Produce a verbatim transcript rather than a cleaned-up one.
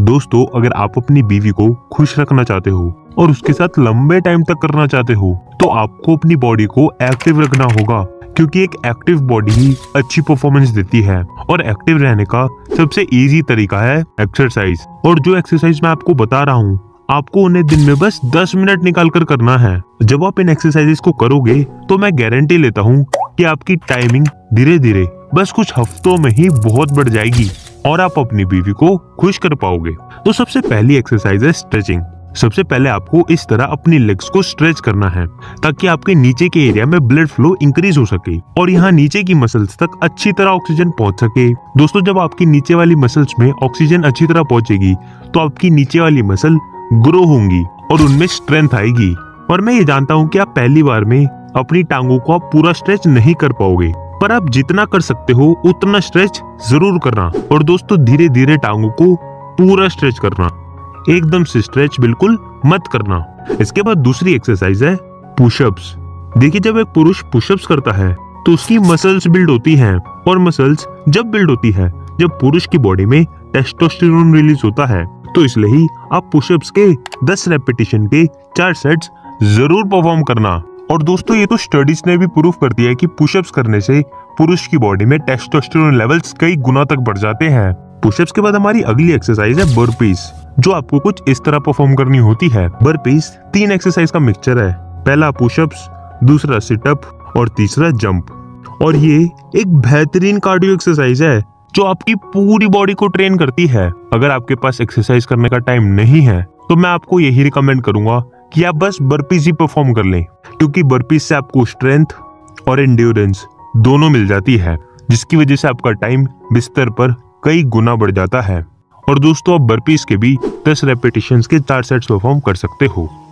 दोस्तों, अगर आप अपनी बीवी को खुश रखना चाहते हो और उसके साथ लंबे टाइम तक करना चाहते हो तो आपको अपनी बॉडी को एक्टिव रखना होगा, क्योंकि एक एक्टिव बॉडी ही अच्छी परफॉर्मेंस देती है। और एक्टिव रहने का सबसे इजी तरीका है एक्सरसाइज। और जो एक्सरसाइज मैं आपको बता रहा हूँ, आपको उन्हें दिन में बस दस मिनट निकाल कर करना है। जब आप इन एक्सरसाइजेस को करोगे तो मैं गारंटी लेता हूँ कि आपकी टाइमिंग धीरे धीरे बस कुछ हफ्तों में ही बहुत बढ़ जाएगी और आप अपनी बीवी को खुश कर पाओगे। तो सबसे पहली एक्सरसाइज है स्ट्रेचिंग। सबसे पहले आपको इस तरह अपनी लेग्स को स्ट्रेच करना है ताकि आपके नीचे के एरिया में ब्लड फ्लो इंक्रीज हो सके और यहाँ नीचे की मसल्स तक अच्छी तरह ऑक्सीजन पहुंच सके। दोस्तों, जब आपकी नीचे वाली मसल्स में ऑक्सीजन अच्छी तरह पहुंचेगी तो आपकी नीचे वाली मसल ग्रो होंगी और उनमें स्ट्रेंथ आएगी। और मैं ये जानता हूँ कि आप पहली बार में अपनी टांगों को आप पूरा स्ट्रेच नहीं कर पाओगे, पर आप जितना कर सकते हो उतना स्ट्रेच जरूर करना। और दोस्तों, धीरे धीरे टांगों को पूरा स्ट्रेच करना, एकदम से स्ट्रेच बिल्कुल मत करना। इसके बाद दूसरी एक्सरसाइज है पुशअप्स। देखिए, जब एक पुरुष पुशअप्स करता है तो उसकी मसल्स बिल्ड होती हैं और मसल्स जब बिल्ड होती है जब पुरुष की बॉडी में टेस्टोस्टेरोन रिलीज होता है, तो इसलिए ही आप पुशअप्स के दस रेपिटेशन के चार सेट्स जरूर परफॉर्म करना। और दोस्तों, ये तो स्टडीज ने भी प्रूव कर दिया है कि पुशअप्स करने से पुरुष की बॉडी में टेस्टोस्टेरोन लेवल्स कई गुना तक बढ़ जाते हैं। पुशअप्स के बाद हमारी अगली एक्सरसाइज है बर्पीज, जो आपको कुछ इस तरह परफॉर्म करनी होती है। बर्पीज तीन एक्सरसाइज का मिक्सचर है। पहला पुशअप्स, दूसरा सिटअप और तीसरा जंप। और ये एक बेहतरीन कार्डियो एक्सरसाइज है जो आपकी पूरी बॉडी को ट्रेन करती है। अगर आपके पास एक्सरसाइज करने का टाइम नहीं है तो मैं आपको यही रिकमेंड करूंगा कि आप बस बर्पीज ही परफॉर्म कर लें, क्योंकि बर्पीज से आपको स्ट्रेंथ और एंड्योरेंस दोनों मिल जाती है, जिसकी वजह से आपका टाइम बिस्तर पर कई गुना बढ़ जाता है। और दोस्तों, आप बर्पीज के भी दस रेपिटेशंस के चार सेट्स परफॉर्म कर सकते हो।